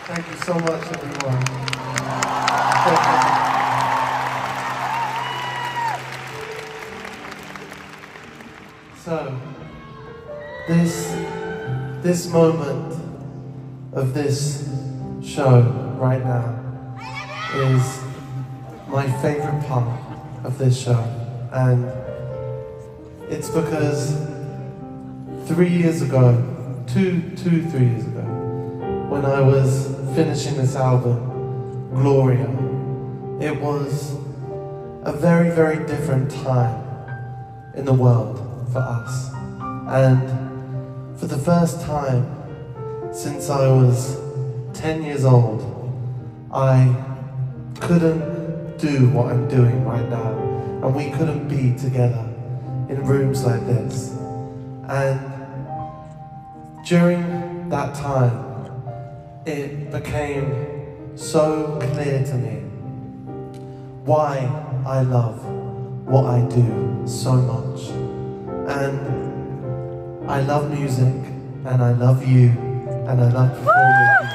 Thank you so much, everyone. So, this moment of this show right now is my favorite part of this show, and it's because 3 years ago, 3 years ago, when I was finishing this album, Gloria, it was a very, very different time in the world for us. And for the first time since I was 10 years old, I couldn't do what I'm doing right now, and we couldn't be together in rooms like this. And during that time, it became so clear to me why I love what I do so much. And I love music, and I love you, and I love performing with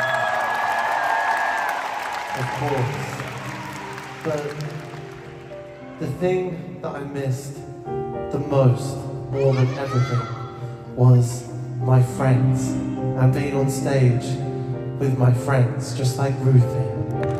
you, of course. But the thing that I missed the most, more than everything, was my friends, and being on stage with my friends, just like Ruth here.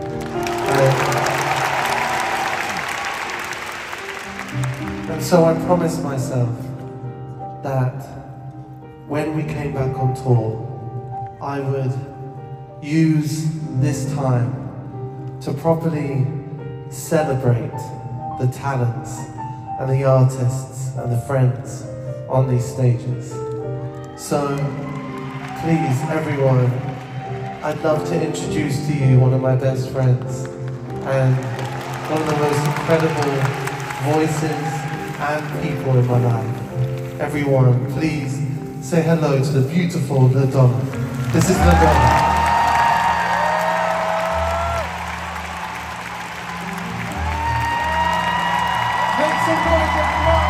And so I promised myself that when we came back on tour, I would use this time to properly celebrate the talents and the artists and the friends on these stages. So please, everyone, I'd love to introduce to you one of my best friends and one of the most incredible voices and people in my life. Everyone, please say hello to the beautiful LaDonna. This is LaDonna. Make some noise, everyone!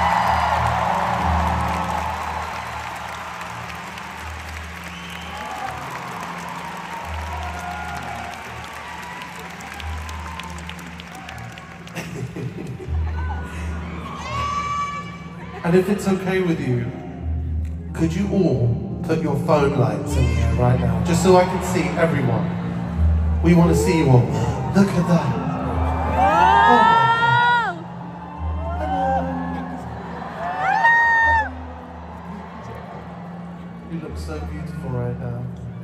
And if it's okay with you, could you all put your phone lights in here right now, just so I can see everyone? We want to see you all. Look at that. Oh. Hello. You look so beautiful right now.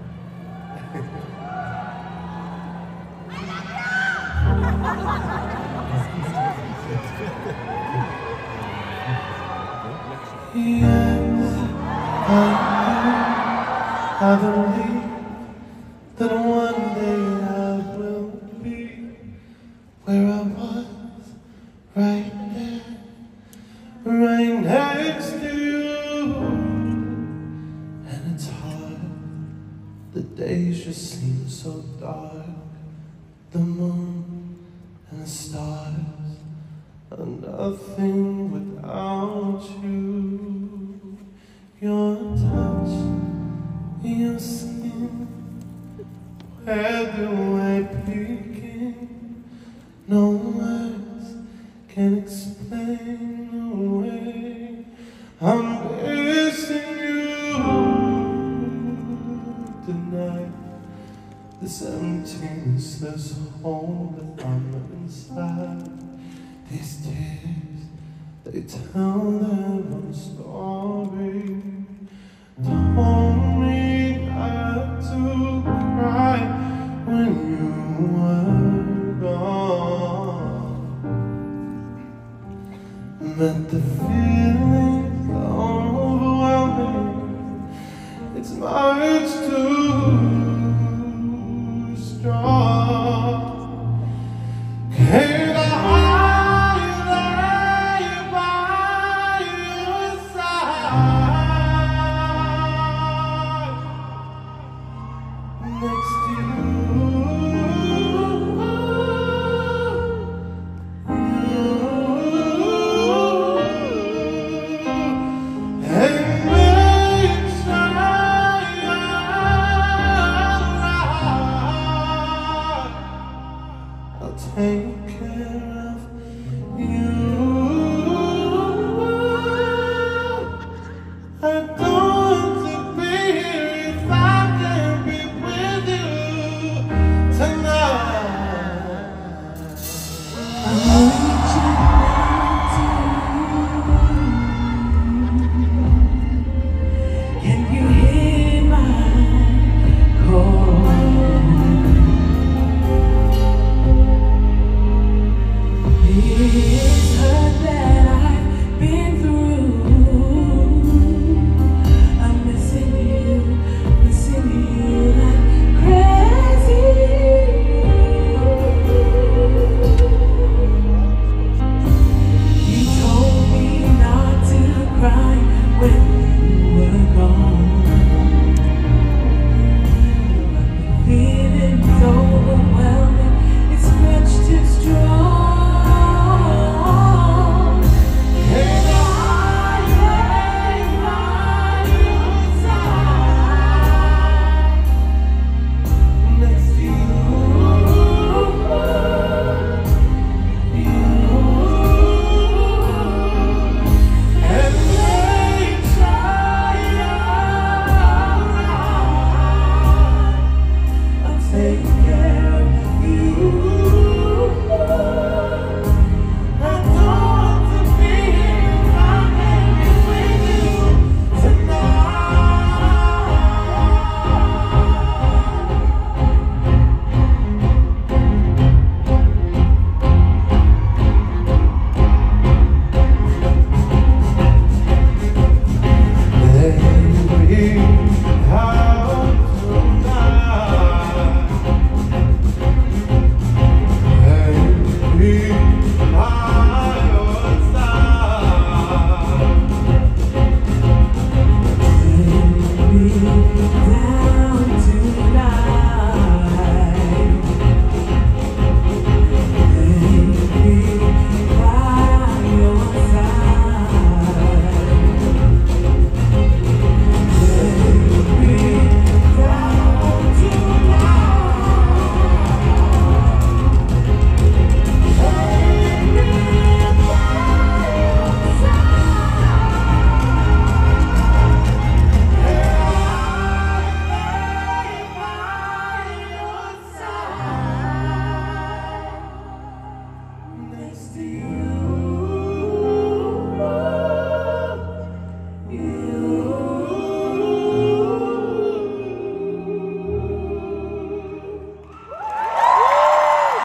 Yes, I believe that one day I will be where I was, right there, right next to you. And it's hard, the days just seem so dark, the moon and the stars are nothing without you. Your touch, your skin, where do I begin? No words can explain the way I'm missing you tonight. This emptiness, this hole that I'm inside. These tears, they tell their own story. Told me not to cry when you were gone. But the feeling's overwhelming. It's much too strong. Can I lay by your side next to you and make sure how